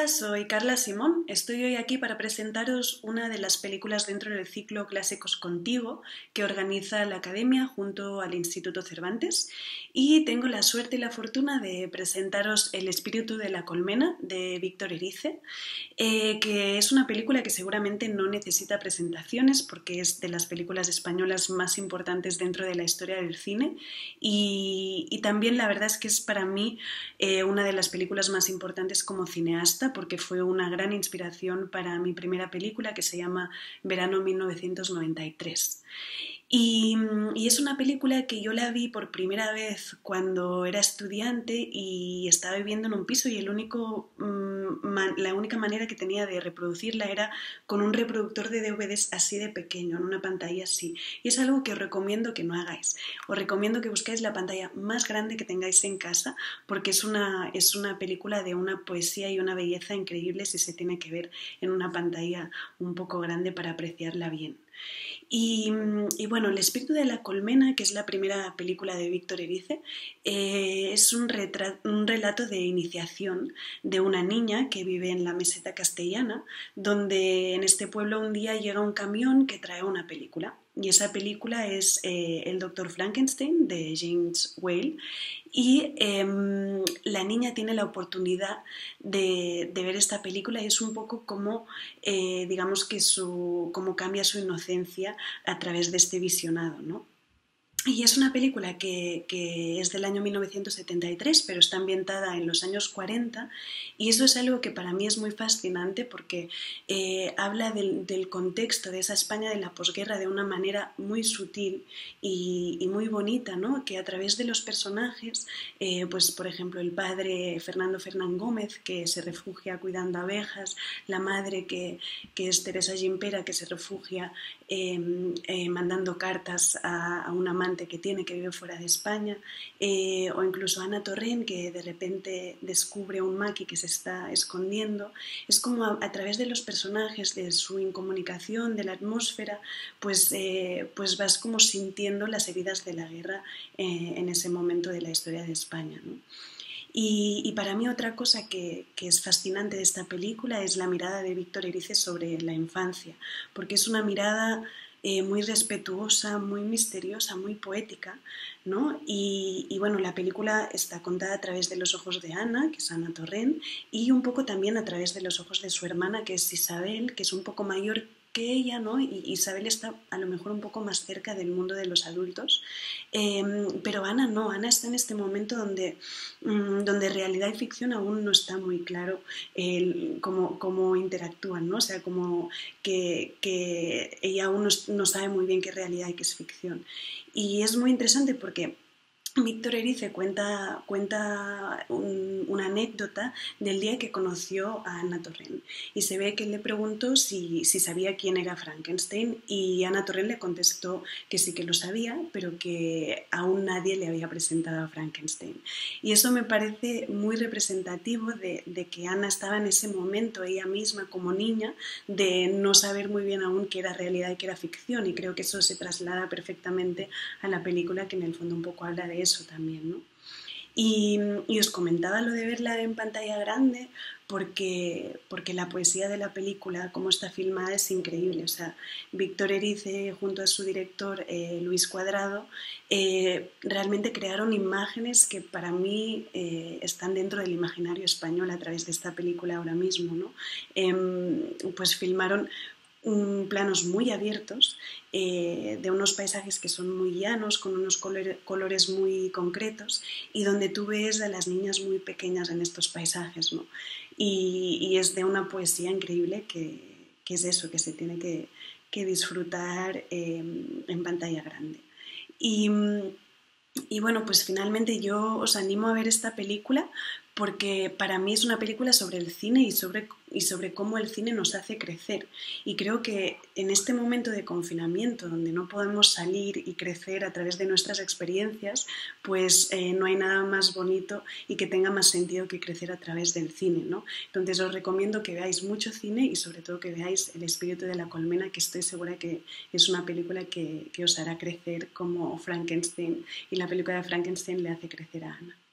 Soy Carla Simón. Estoy hoy aquí para presentaros una de las películas dentro del ciclo Clásicos Contigo que organiza la Academia junto al Instituto Cervantes, y tengo la suerte y la fortuna de presentaros El espíritu de la colmena de Víctor Erice, que es una película que seguramente no necesita presentaciones porque es de las películas españolas más importantes dentro de la historia del cine, y también la verdad es que es para mí una de las películas más importantes como cineasta, porque fue una gran inspiración para mi primera película, que se llama Verano 1993. Y es una película que yo la vi por primera vez cuando era estudiante y estaba viviendo en un piso, y la única manera que tenía de reproducirla era con un reproductor de DVDs así de pequeño, en una pantalla así. Y es algo que os recomiendo que no hagáis. Os recomiendo que busquéis la pantalla más grande que tengáis en casa, porque es una película de una poesía y una belleza increíbles y se tiene que ver en una pantalla un poco grande para apreciarla bien. Y bueno, El espíritu de la colmena, que es la primera película de Víctor Erice, es un relato de iniciación de una niña que vive en la meseta castellana, donde en este pueblo un día llega un camión que trae una película. Y esa película es El doctor Frankenstein, de James Whale, y la niña tiene la oportunidad de ver esta película, y es un poco como, digamos que cómo cambia su inocencia a través de este visionado, ¿no? Y es una película que es del año 1973, pero está ambientada en los años 40, y eso es algo que para mí es muy fascinante porque habla del contexto de esa España de la posguerra de una manera muy sutil y muy bonita, ¿no? Que a través de los personajes, pues por ejemplo el padre Fernando Fernán Gómez, que se refugia cuidando abejas, la madre que es Teresa Gimpera, que se refugia mandando cartas a una amante que tiene, que vive fuera de España, o incluso Ana Torrent, que de repente descubre un maqui que se está escondiendo. Es como a través de los personajes, de su incomunicación, de la atmósfera, pues vas como sintiendo las heridas de la guerra en ese momento de la historia de España, ¿no? Y para mí otra cosa que es fascinante de esta película es la mirada de Víctor Erice sobre la infancia, porque es una mirada muy respetuosa, muy misteriosa, muy poética, ¿no? Y bueno, la película está contada a través de los ojos de Ana, que es Ana Torrent, y un poco también a través de los ojos de su hermana, que es Isabel, que es un poco mayor que ella, ¿no? Y Isabel está a lo mejor un poco más cerca del mundo de los adultos, pero Ana no, Ana está en este momento donde realidad y ficción aún no está muy claro cómo interactúan, ¿no? O sea, como que ella aún no sabe muy bien qué es realidad y qué es ficción. Y es muy interesante porque Víctor Erice cuenta una anécdota del día que conoció a Ana Torrent, y se ve que él le preguntó si sabía quién era Frankenstein, y Ana Torrent le contestó que sí que lo sabía, pero que aún nadie le había presentado a Frankenstein. Y eso me parece muy representativo de que Ana estaba en ese momento, ella misma como niña, de no saber muy bien aún qué era realidad y qué era ficción, y creo que eso se traslada perfectamente a la película, que en el fondo un poco habla de eso también, ¿no? Y os comentaba lo de verla en pantalla grande porque la poesía de la película, cómo está filmada, es increíble. O sea, Víctor Erice junto a su director Luis Cuadrado realmente crearon imágenes que para mí están dentro del imaginario español a través de esta película ahora mismo, ¿no? Pues filmaron planos muy abiertos de unos paisajes que son muy llanos, con unos colores muy concretos, y donde tú ves a las niñas muy pequeñas en estos paisajes, ¿no? Y es de una poesía increíble que es eso, que se tiene que disfrutar en pantalla grande. Y, y bueno, pues finalmente yo os animo a ver esta película porque para mí es una película sobre el cine y sobre cómo el cine nos hace crecer. Y creo que en este momento de confinamiento, donde no podemos salir y crecer a través de nuestras experiencias, pues no hay nada más bonito y que tenga más sentido que crecer a través del cine, ¿no? Entonces os recomiendo que veáis mucho cine y sobre todo que veáis El espíritu de la colmena, que estoy segura que es una película que os hará crecer como Frankenstein, y la película de Frankenstein le hace crecer a Ana.